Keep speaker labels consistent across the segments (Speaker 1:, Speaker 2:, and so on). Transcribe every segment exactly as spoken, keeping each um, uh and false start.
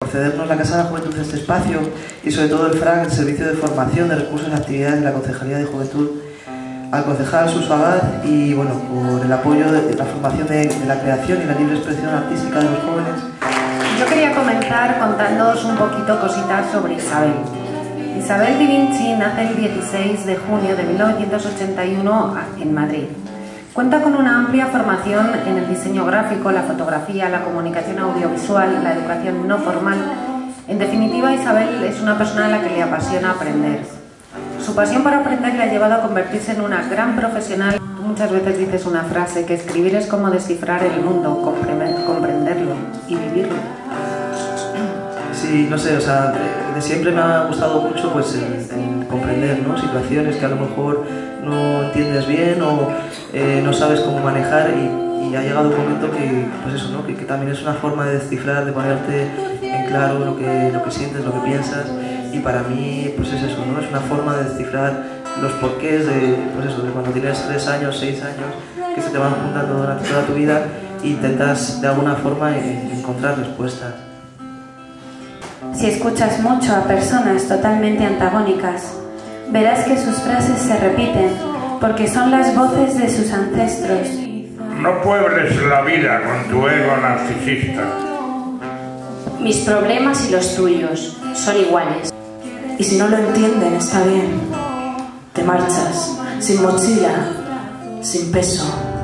Speaker 1: cedernos la Casa de la Juventud de este espacio y sobre todo el F R A C, el Servicio de Formación de Recursos y Actividades de la Concejalía de Juventud, al concejal Suso Abad y bueno, por el apoyo de la formación de, de la creación y la libre expresión artística de los jóvenes.
Speaker 2: Yo quería comenzar contándoos un poquito cositas sobre Isabel. Isabel Di Vinci nace el dieciséis de junio de mil novecientos ochenta y uno en Madrid. Cuenta con una amplia formación en el diseño gráfico, la fotografía, la comunicación audiovisual, la educación no formal. En definitiva, Isabel es una persona a la que le apasiona aprender. Su pasión por aprender le ha llevado a convertirse en una gran profesional. Tú muchas veces dices una frase, que escribir es como descifrar el mundo, comprenderlo y vivirlo.
Speaker 1: Sí, no sé, o sea, de, de siempre me ha gustado mucho pues el, el comprender, ¿no? Situaciones que a lo mejor no entiendes bien o eh, no sabes cómo manejar y, y ha llegado un momento que, pues eso, ¿no? Que, que también es una forma de descifrar, de ponerte en claro lo que, lo que sientes, lo que piensas y para mí pues es eso, ¿no? Es una forma de descifrar los porqués de, pues eso, de cuando tienes tres años, seis años, que se te van juntando durante toda tu vida e intentas de alguna forma encontrar respuestas.
Speaker 3: Si escuchas mucho a personas totalmente antagónicas, verás que sus frases se repiten porque son las voces de sus ancestros.
Speaker 4: No puebles la vida con tu ego narcisista.
Speaker 5: Mis problemas y los tuyos son iguales.
Speaker 6: Y si no lo entienden, está bien. Te marchas, sin mochila, sin peso,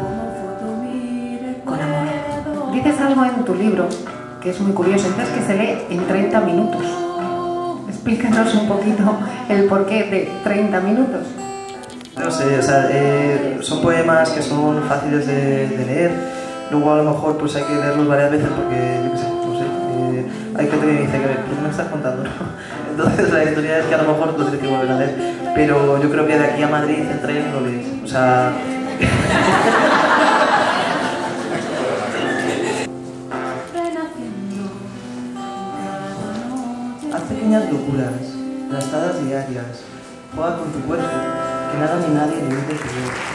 Speaker 6: con amor.
Speaker 2: Dices algo en tu libro que es muy curioso, entonces que se lee en treinta minutos. Explícanos un poquito el porqué de treinta minutos.
Speaker 1: No sé, o sea, eh, son poemas que son fáciles de, de leer, luego a lo mejor pues hay que leerlos varias veces porque, yo qué sé, no sé, eh, hay gente que me dice que ¿qué me estás contando? ¿No? Entonces la historia es que a lo mejor lo tienes que volver a leer, pero yo creo que de aquí a Madrid en tren lo lees, o sea... Haz pequeñas locuras, gastadas diarias, juega con tu cuerpo, que nada ni nadie limite tu vida.